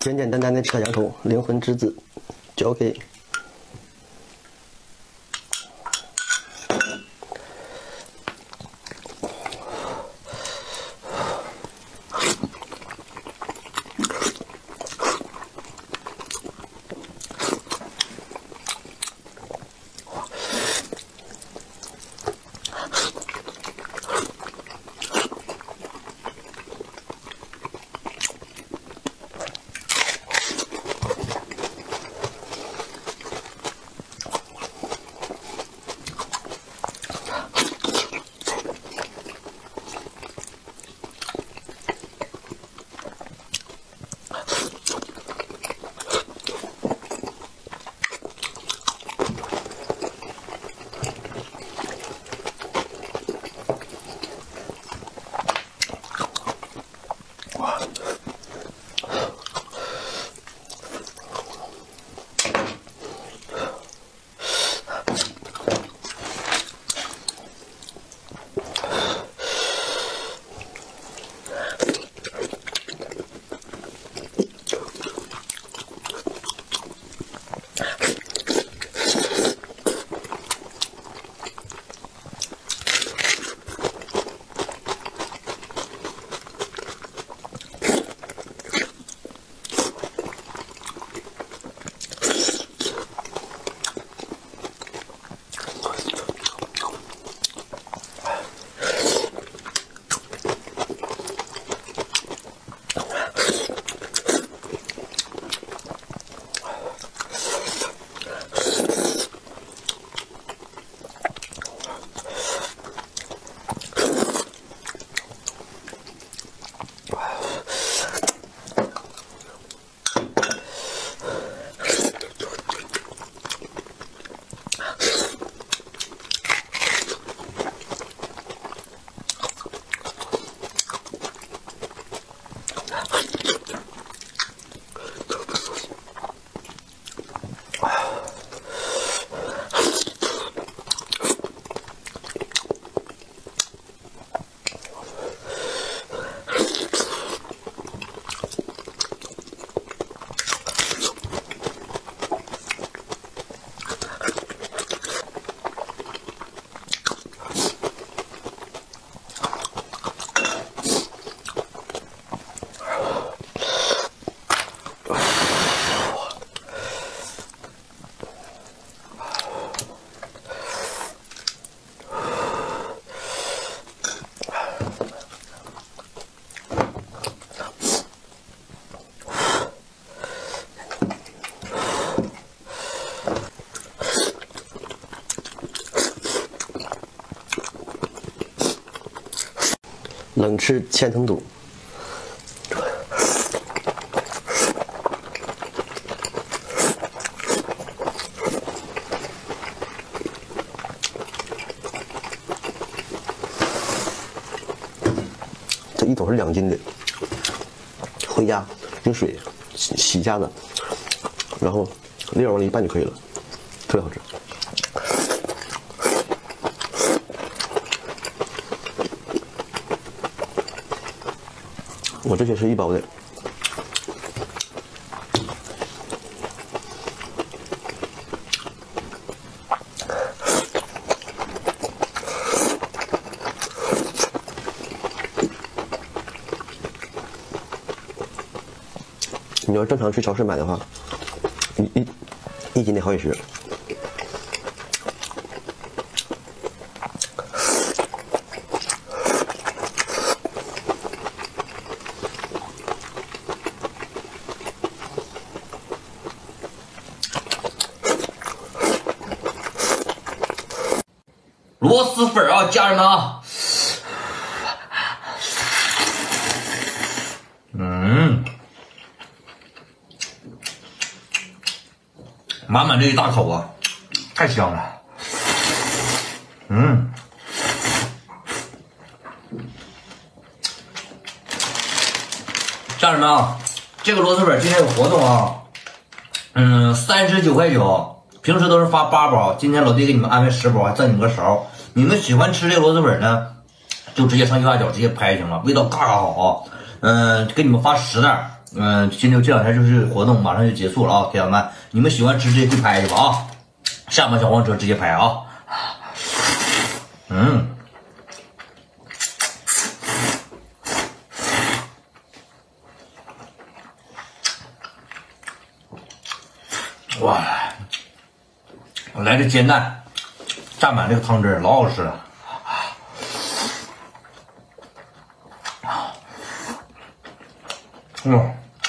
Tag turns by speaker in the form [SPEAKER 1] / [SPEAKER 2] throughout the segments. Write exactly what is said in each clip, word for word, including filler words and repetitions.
[SPEAKER 1] 简简单单的扯羊头，灵魂之子，交给。 冷吃千层肚。这一桶是两斤的，回家用水洗洗一下子，然后粒儿往里一拌就可以了，特别好吃。 我这些是一包的，你要正常去超市买的话，一一一斤得好几十。
[SPEAKER 2] 螺蛳粉啊，家人们啊，嗯，满满这一大口啊，太香了，嗯，家人们啊，这个螺蛳粉今天有活动啊，嗯，三十九块九，平时都是发八包，今天老弟给你们安排十包，还赠你们个勺。 你们喜欢吃这个螺蛳粉呢，就直接上右下角直接拍就行了，味道嘎嘎好啊！嗯、呃，给你们发十袋， 嗯，今天这两天就是活动，马上就结束了啊，铁友们，你们喜欢吃直接去拍去吧啊，下班小黄车直接拍啊。嗯。哇，来个煎蛋，蘸满这个汤汁，老好吃了。嗯。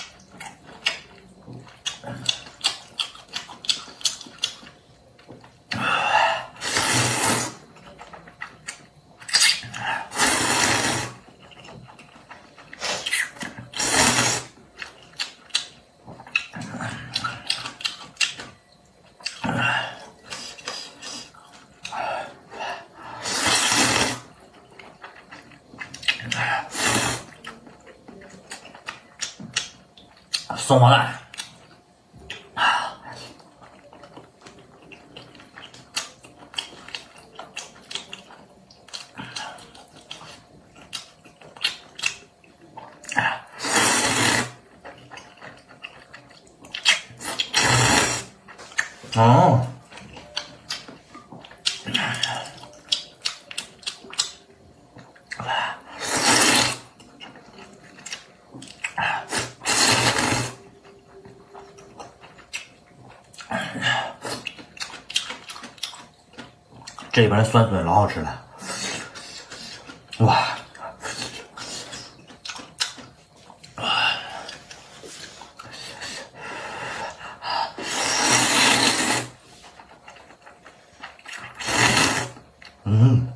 [SPEAKER 2] 松花蛋，哦。这里边的酸笋老好吃了，哇！嗯，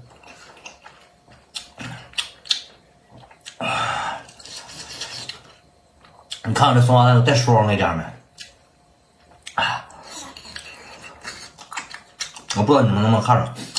[SPEAKER 2] 你看这松花蛋都带霜那家没？我不知道你们能不能看着。